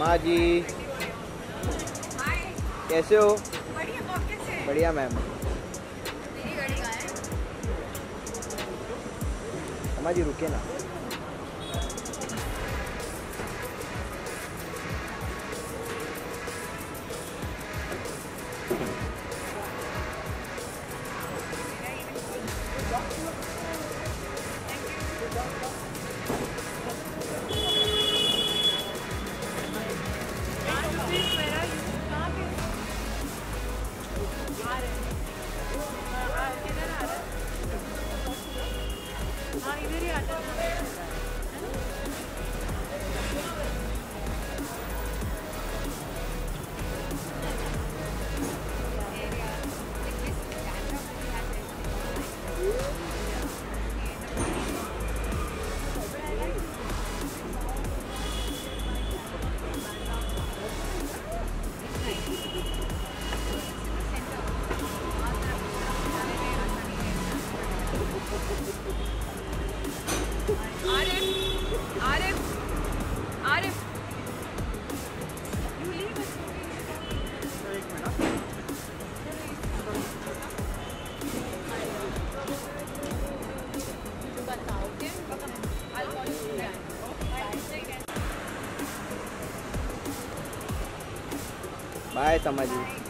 माँ जी कैसे हो? बढ़िया, आप कैसे हैं? बढ़िया मैम। मेरी गाड़ी कहाँ है? माँ जी रुके ना। हाँ, इधर ही आता है। आरिफ, बाय तमा जी।